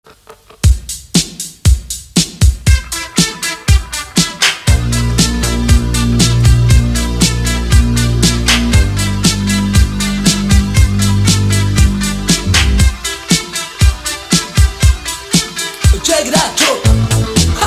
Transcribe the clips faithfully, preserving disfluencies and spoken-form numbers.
Check it out, Joe. Ha.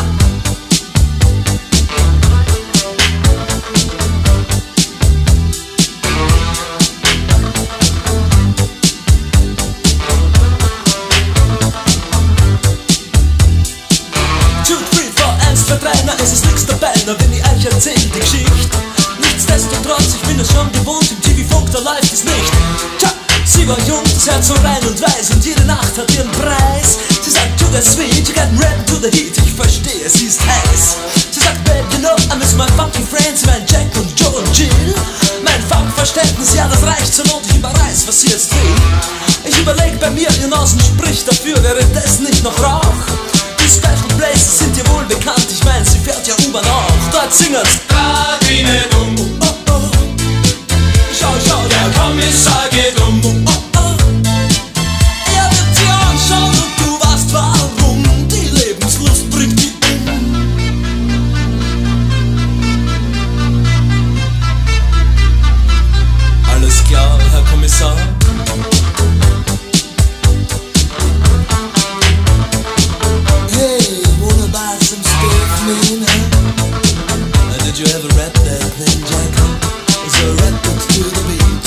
Two, three, four, eins, zwei, drei, na es ist nix dabei, na wenn ich euch erzähl die Geschichte. Nichtsdestotrotz, ich bin es schon gewohnt, im T V-Funk, da läuft es nicht. Tja, sie war jung, das Herz so rein und weiß und jede Nacht hat ihren Preis. Sie sagt, sugar sweet, you got red to the heat. Ich verstehe, sie ist heiß. Sie sagt, babe, you know, I miss my funky friends, mein Jack und Joe und Jill. Mein Funkverständnis, ja, das reicht zur Not, ich überreiß, was sie jetzt will. Ich überleg bei mir, ihr Nasen spricht dafür, wäre das nicht noch Rauch? Die Special Places sind ihr wohl bekannt, ich mein, sie fährt ja U-Bahn auch. Dort singen's Radine dumm, oh, oh. Schau, schau, der Kommissar geht um. oh, oh. Er wird sie anschauen und du weißt warum. Die Lebenslust bringt die um. Alles klar, Herr Kommissar. Hey, wanna buy some stuff, man, huh? Uh, did you ever rap that thing, Jack? So rap it to the beat.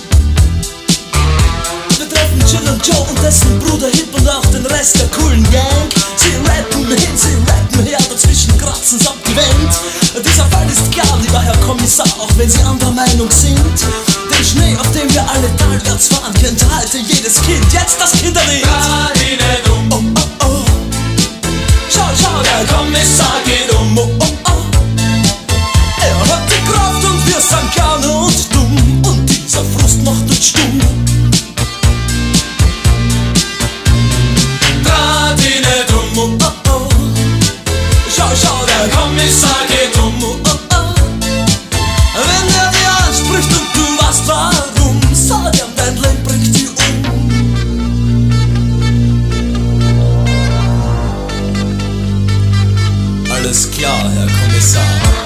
Wir treffen Jill und Joe und dessen Bruder Hip und auch den Rest der coolen Gang. Sie rappen hin, sie rappen her, dazwischen kratzen samt die Wand. Dieser Fall ist klar, lieber Herr Kommissar, auch wenn Sie anderer Meinung sind. Den Schnee, auf dem wir alle talwärts fahren, kennt heute jedes Kind. Jetzt das Kinderlied. Radine dumm, Oh, oh, oh. Schau, schau, der der Kommissar geht um. Oh, oh, oh. Er hat die Kraft und wir sind gerne und dumm. Und dieser Frust macht uns stumm. Radine dumm, Oh, oh. Schau, schau, der der Kommissar geht um. Oh, oh. Wenn er dir anspricht und du weißt warum, sag ihm, dein Leben bringt dich um. Alles klar, Herr Kommissar.